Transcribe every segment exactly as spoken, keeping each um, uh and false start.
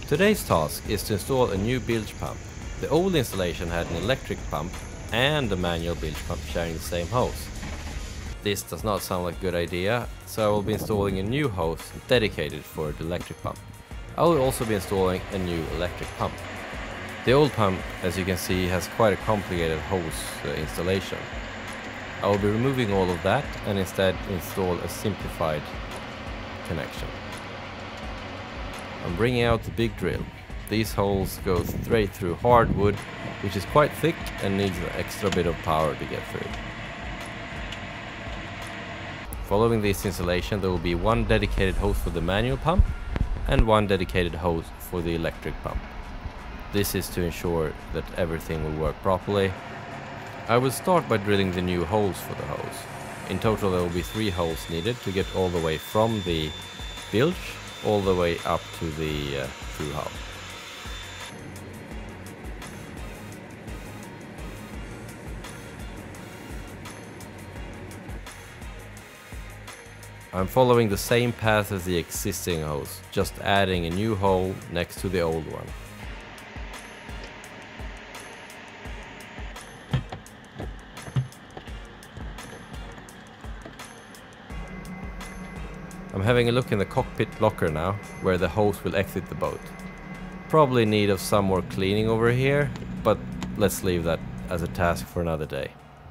Today's task is to install a new bilge pump. The old installation had an electric pump and a manual bilge pump sharing the same hose. This does not sound like a good idea, so I will be installing a new hose dedicated for the electric pump. I will also be installing a new electric pump. The old pump, as you can see, has quite a complicated hose uh, installation. I will be removing all of that and instead install a simplified connection. I'm bringing out the big drill. These holes go straight through hardwood, which is quite thick and needs an extra bit of power to get through. Following this installation, there will be one dedicated hose for the manual pump and one dedicated hose for the electric pump. This is to ensure that everything will work properly. I will start by drilling the new holes for the hose. In total there will be three holes needed to get all the way from the bilge all the way up to the uh, through hull. I'm following the same path as the existing hose, just adding a new hole next to the old one. I'm having a look in the cockpit locker now, where the hose will exit the boat. Probably in need of some more cleaning over here, but let's leave that as a task for another day.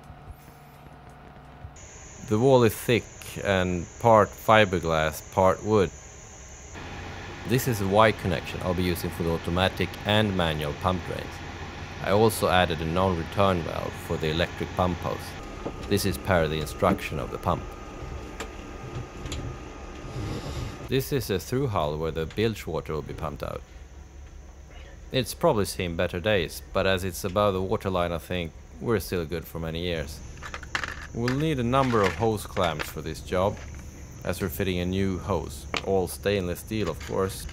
The wall is thick and part fiberglass, part wood. This is a wide connection I'll be using for the automatic and manual pump drains. I also added a non-return valve for the electric pump hose. This is per the instruction of the pump. This is a through hull where the bilge water will be pumped out. It's probably seen better days, but as it's above the waterline, I think we're still good for many years. We'll need a number of hose clamps for this job, as we're fitting a new hose, all stainless steel of course.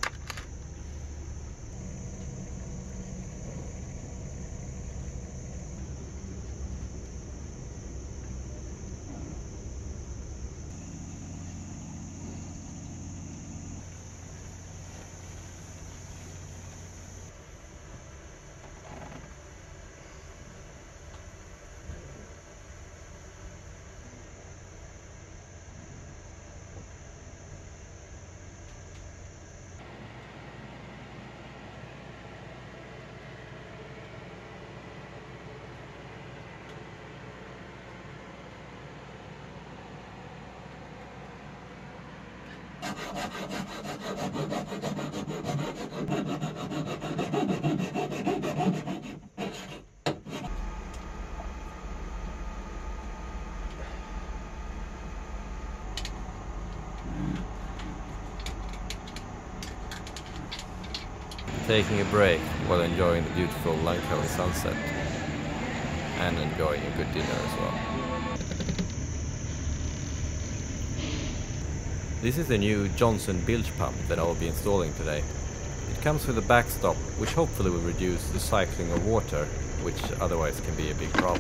Taking a break while enjoying the beautiful Langkawi sunset and enjoying a good dinner as well. This is the new Johnson bilge pump that I will be installing today. It comes with a backstop which hopefully will reduce the cycling of water, which otherwise can be a big problem.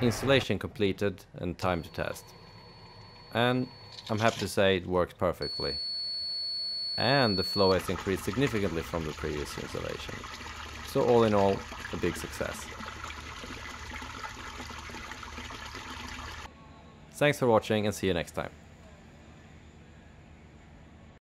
Installation completed and time to test. And I'm happy to say it works perfectly. And the flow has increased significantly from the previous installation. So all in all, a big success. Thanks for watching and see you next time.